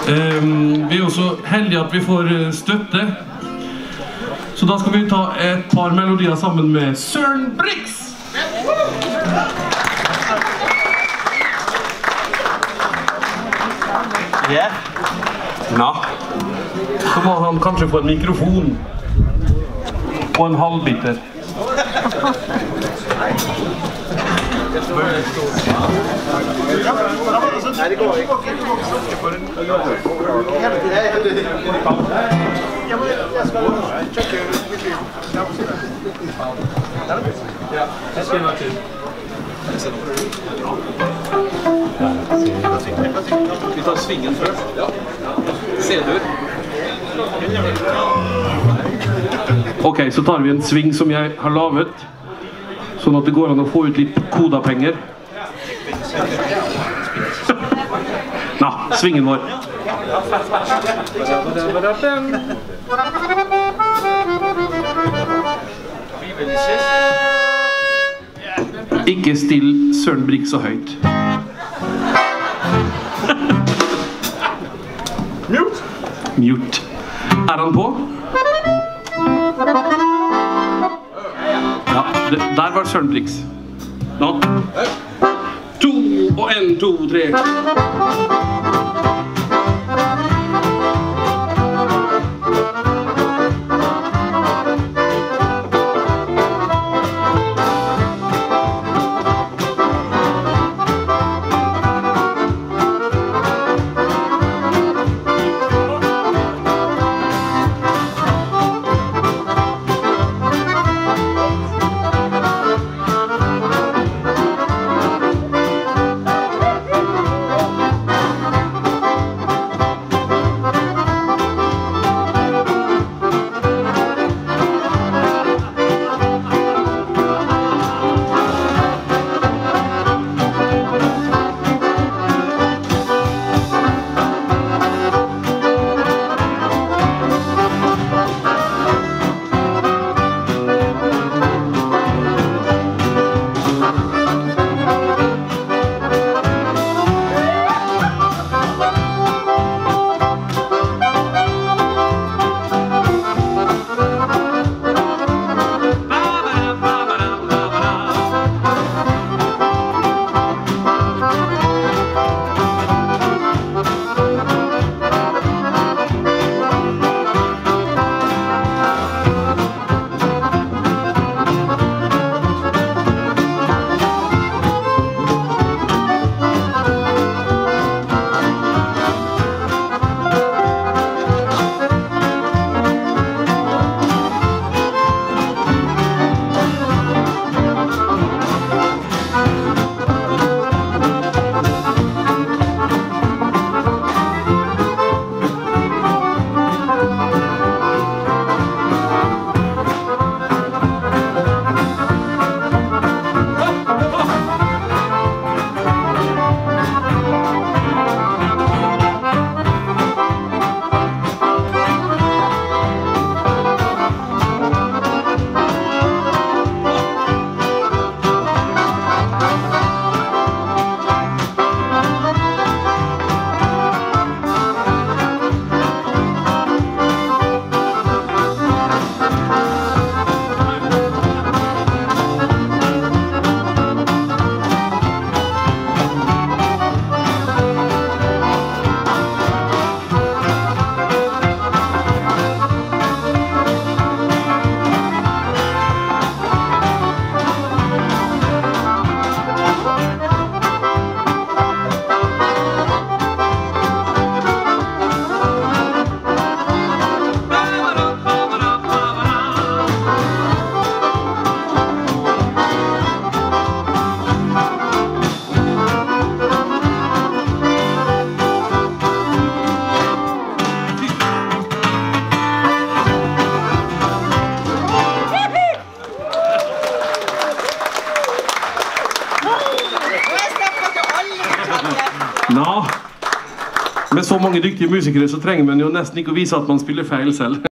Vi er jo så heldige at vi får støtte. Så da skal vi ta et par melodier sammen med Søren Brix! Ja. Nå. Så må han kanskje få en mikrofon. Og en halvbiter. Vi tar svingen først. Ja. C-dur. Ok, så tar vi en sving som jeg har lavet, sånn at det går an å få ut litt kodapenger. Nå, svingen vår. Ikke still Søren Brix så høyt. Mute. Er han på? Ja, der var Søren Brix. Nå. 2 og 1, 2, 3. Med så mange dyktige musikere så trenger man jo nesten ikke å vise at man spiller feil selv.